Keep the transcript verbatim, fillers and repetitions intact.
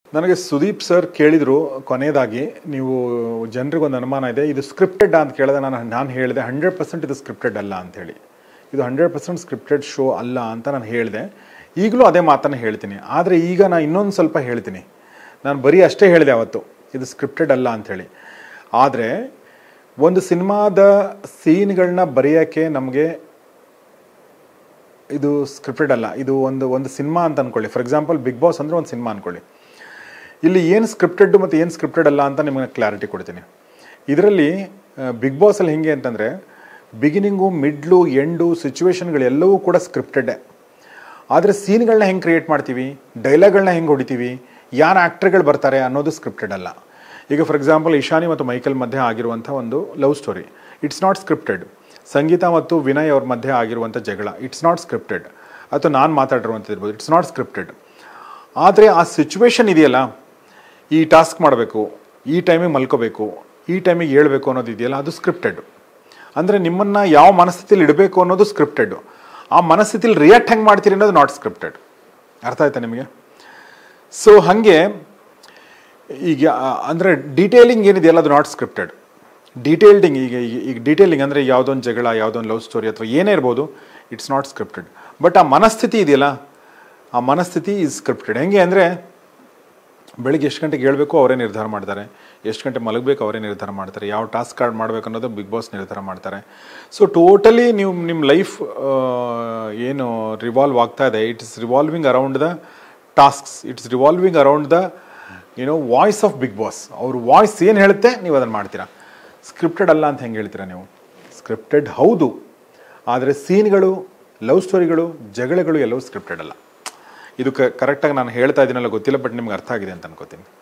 ನನಗೆ ಸುದೀಪ್ ಸರ್ ಕೇಳಿದ್ರು ಕೊನೆಯದಾಗಿ ನೀವು ಜನರಿಗೆ ಒಂದು ಅನುಮಾನ ಇದೆ ಇದು ಸ್ಕ್ರಿಪ್ಟೆಡ್ ಅಂತ ಕೇಳಿದೆ ನಾನು ನಾನು ಹೇಳಿದೆ ಹಂಡ್ರೆಡ್ ಪರ್ಸೆಂಟ್ ಇದು ಸ್ಕ್ರಿಪ್ಟೆಡ್ ಅಲ್ಲ ಅಂತೇಳಿ ಇದು ಹಂಡ್ರೆಡ್ ಪರ್ಸೆಂಟ್ ಸ್ಕ್ರಿಪ್ಟೆಡ್ ಶೋ ಅಲ್ಲ ಅಂತ ನಾನು ಹೇಳಿದೆ ಈಗಲೂ ಅದೇ ಮಾತನ್ನು ಹೇಳ್ತೀನಿ ಆದರೆ ಈಗ ನಾನು ಇನ್ನೊಂದು ಸ್ವಲ್ಪ ಹೇಳ್ತೀನಿ ನಾನು ಬರೀ ಅಷ್ಟೇ ಹೇಳಿದೆ ಅವತ್ತು ಇದು ಸ್ಕ್ರಿಪ್ಟೆಡ್ ಅಲ್ಲ ಅಂಥೇಳಿ ಆದರೆ ಒಂದು ಸಿನಿಮಾದ ಸೀನ್ಗಳನ್ನ ಬರೆಯೋಕ್ಕೆ ನಮಗೆ ಇದು ಸ್ಕ್ರಿಪ್ಟೆಡ್ ಅಲ್ಲ ಇದು ಒಂದು ಒಂದು ಸಿನಿಮಾ ಅಂತ ಅಂದ್ಕೊಳ್ಳಿ ಫಾರ್ ಎಕ್ಸಾಂಪಲ್ ಬಿಗ್ ಬಾಸ್ ಅಂದರೆ ಒಂದು ಸಿನಿಮಾ ಅಂದ್ಕೊಳ್ಳಿ ಇಲ್ಲಿ ಏನು ಸ್ಕ್ರಿಪ್ಟೆಡ್ ಮತ್ತು ಏನು ಸ್ಕ್ರಿಪ್ಟೆಡ್ ಅಲ್ಲ ಅಂತ ನಿಮಗೆ ಕ್ಲಾರಿಟಿ ಕೊಡ್ತೀನಿ ಇದರಲ್ಲಿ ಬಿಗ್ ಬಾಸಲ್ಲಿ ಹೆಂಗೆ ಅಂತಂದರೆ ಬಿಗಿನಿಂಗು ಮಿಡ್ಲು ಎಂಡು ಸಿಚುವೇಶನ್ಗಳೆಲ್ಲವೂ ಕೂಡ ಸ್ಕ್ರಿಪ್ಟೆಡ್ಡೇ ಆದರೆ ಸೀನ್ಗಳನ್ನ ಹೆಂಗೆ ಕ್ರಿಯೇಟ್ ಮಾಡ್ತೀವಿ ಡೈಲಾಗ್ಗಳನ್ನ ಹೆಂಗೆ ಹೊಡಿತೀವಿ ಯಾರು ಆ್ಯಕ್ಟರ್ಗಳು ಬರ್ತಾರೆ ಅನ್ನೋದು ಸ್ಕ್ರಿಪ್ಟೆಡ್ ಅಲ್ಲ ಈಗ ಫಾರ್ ಎಕ್ಸಾಂಪಲ್ ಇಶಾನಿ ಮತ್ತು ಮೈಕಲ್ ಮಧ್ಯೆ ಆಗಿರುವಂಥ ಒಂದು love story it's not scripted Sangeetha ಮತ್ತು ವಿನಯ್ ಅವ್ರ ಮಧ್ಯೆ ಆಗಿರುವಂಥ ಜಗಳ ಇಟ್ಸ್ ನಾಟ್ ಸ್ಕ್ರಿಪ್ಟೆಡ್ ಅಥವಾ ನಾನು ಮಾತಾಡಿರುವಂಥದ್ದು ಇರ್ಬೋದು ಇಟ್ಸ್ ನಾಟ್ ಸ್ಕ್ರಿಪ್ಟೆಡ್ ಆದರೆ ಆ ಸಿಚುವೇಶನ್ ಇದೆಯಲ್ಲ ಈ ಟಾಸ್ಕ್ ಮಾಡಬೇಕು ಈ ಟೈಮಿಗೆ ಮಲ್ಕೋಬೇಕು ಈ ಟೈಮಿಗೆ ಹೇಳ್ಬೇಕು ಅನ್ನೋದು ಇದೆಯಲ್ಲ ಅದು ಸ್ಕ್ರಿಪ್ಟೆಡ್ ಅಂದರೆ ನಿಮ್ಮನ್ನು ಯಾವ ಮನಸ್ಥಿತಿಲಿ ಇಡಬೇಕು ಅನ್ನೋದು ಸ್ಕ್ರಿಪ್ಟೆಡ್ ಆ ಮನಸ್ಥಿತಿಲಿ ರಿಯಾಕ್ಟ್ ಹೆಂಗೆ ಮಾಡ್ತೀರಿ ಅನ್ನೋದು ನಾಟ್ ಸ್ಕ್ರಿಪ್ಟೆಡ್ ಅರ್ಥ ಆಯ್ತಾ ನಿಮಗೆ ಸೊ ಹಾಗೆ ಈಗ ಅಂದರೆ ಡೀಟೇಲಿಂಗ್ ಏನಿದೆಯಲ್ಲ ಅದು ನಾಟ್ ಸ್ಕ್ರಿಪ್ಟೆಡ್ ಡೀಟೇಲ್ಡಿಂಗ್ ಈಗ ಈಗ ಡೀಟೇಲಿಂಗ್ ಅಂದರೆ ಯಾವುದೊಂದು ಜಗಳ ಯಾವುದೊಂದು ಲವ್ ಸ್ಟೋರಿ ಅಥವಾ ಏನೇ ಇರ್ಬೋದು ಇಟ್ಸ್ ನಾಟ್ ಸ್ಕ್ರಿಪ್ಟೆಡ್ ಬಟ್ ಆ ಮನಸ್ಥಿತಿ ಇದೆಯಲ್ಲ ಆ ಮನಸ್ಥಿತಿ ಈಸ್ ಸ್ಕ್ರಿಪ್ಟೆಡ್ ಹೆಂಗೆ ಅಂದರೆ ಬೆಳಿಗ್ಗೆ ಎಷ್ಟು ಗಂಟೆಗೆ ಹೇಳಬೇಕು ಅವರೇ ನಿರ್ಧಾರ ಮಾಡ್ತಾರೆ ಎಷ್ಟು ಗಂಟೆ ಮಲಗಬೇಕು ಅವರೇ ನಿರ್ಧಾರ ಮಾಡ್ತಾರೆ ಯಾವ ಟಾಸ್ಕ್ ಕಾರ್ಡ್ ಮಾಡಬೇಕು ಅನ್ನೋದು ಬಿಗ್ ಬಾಸ್ ನಿರ್ಧಾರ ಮಾಡ್ತಾರೆ ಸೊ ಟೋಟಲಿ ನೀವು ನಿಮ್ಮ ಲೈಫ್ ಏನು ರಿವಾಲ್ವ್ ಆಗ್ತಾ ಇದೆ it's revolving around the tasks it's revolving around the you know voice of Bigg Boss ಅವ್ರ ವಾಯ್ಸ್ ಏನು ಹೇಳುತ್ತೆ ನೀವು ಅದನ್ನು ಮಾಡ್ತೀರಾ ಸ್ಕ್ರಿಪ್ಟೆಡ್ ಅಲ್ಲ ಅಂತ ಹೆಂಗೆ ಹೇಳ್ತೀರಾ ನೀವು ಸ್ಕ್ರಿಪ್ಟೆಡ್ ಹೌದು ಆದರೆ ಸೀನ್ಗಳು ಲವ್ ಸ್ಟೋರಿಗಳು ಜಗಳಗಳು ಎಲ್ಲವೂ ಸ್ಕ್ರಿಪ್ಟೆಡ್ ಅಲ್ಲ ಇದು ಕ ಕರೆಕ್ಟಾಗಿ ನಾನು ಹೇಳ್ತಾ ಇದ್ದೀನಲ್ಲ ಗೊತ್ತಿಲ್ಲ ಬಟ್ ನಿಮ್ಗೆ ಅರ್ಥ ಆಗಿದೆ ಅಂತ ಅನ್ಕೋತೀನಿ